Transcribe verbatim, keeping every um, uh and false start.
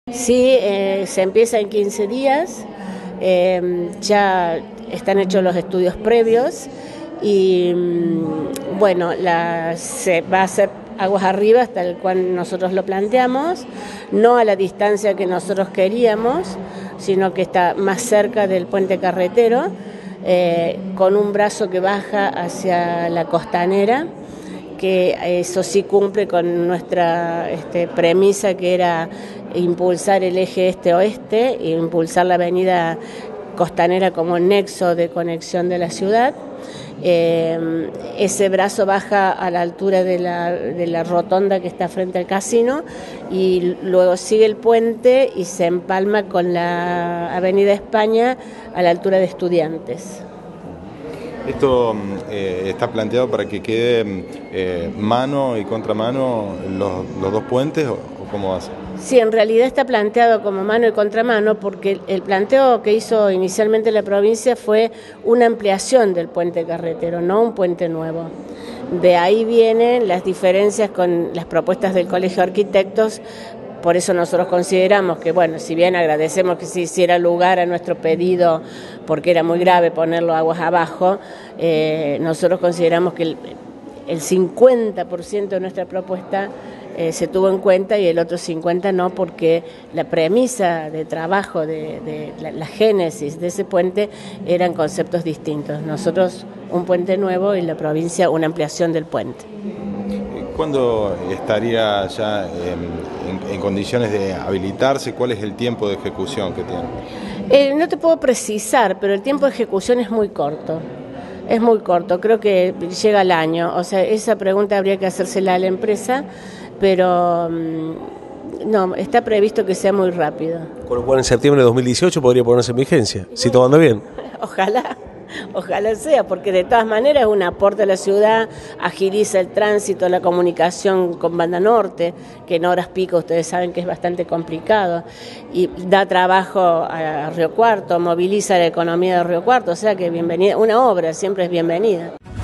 Sí, eh, se empieza en quince días, eh, ya están hechos los estudios previos y bueno, la, se va a hacer aguas arriba hasta el cual nosotros lo planteamos, no a la distancia que nosotros queríamos, sino que está más cerca del puente carretero, eh, con un brazo que baja hacia la costanera, que eso sí cumple con nuestra este, premisa, que era impulsar el eje este-oeste e impulsar la avenida costanera como nexo de conexión de la ciudad. Eh, ese brazo baja a la altura de la, de la rotonda que está frente al casino y luego sigue el puente y se empalma con la avenida España a la altura de Estudiantes. ¿Esto eh, está planteado para que quede eh, mano y contramano los, los dos puentes o, o cómo va a ser? Sí, en realidad está planteado como mano y contramano porque el planteo que hizo inicialmente la provincia fue una ampliación del puente carretero, no un puente nuevo. De ahí vienen las diferencias con las propuestas del Colegio de Arquitectos. Por eso nosotros consideramos que, bueno, si bien agradecemos que se hiciera lugar a nuestro pedido, porque era muy grave ponerlo aguas abajo, eh, nosotros consideramos que el, el cincuenta por ciento de nuestra propuesta eh, se tuvo en cuenta y el otro cincuenta por ciento no, porque la premisa de trabajo, de, de la, la génesis de ese puente eran conceptos distintos. Nosotros un puente nuevo y la provincia una ampliación del puente. ¿Cuándo estaría ya en, en, en condiciones de habilitarse? ¿Cuál es el tiempo de ejecución que tiene? Eh, no te puedo precisar, pero el tiempo de ejecución es muy corto. Es muy corto, creo que llega al año. O sea, esa pregunta habría que hacérsela a la empresa, pero no, está previsto que sea muy rápido. Con lo cual en septiembre de dos mil dieciocho podría ponerse en vigencia, si todo anda bien. Ojalá. Ojalá sea, porque de todas maneras es un aporte a la ciudad, agiliza el tránsito, la comunicación con Banda Norte, que en horas pico ustedes saben que es bastante complicado, y da trabajo a Río Cuarto, moviliza la economía de Río Cuarto, o sea que bienvenida, una obra siempre es bienvenida.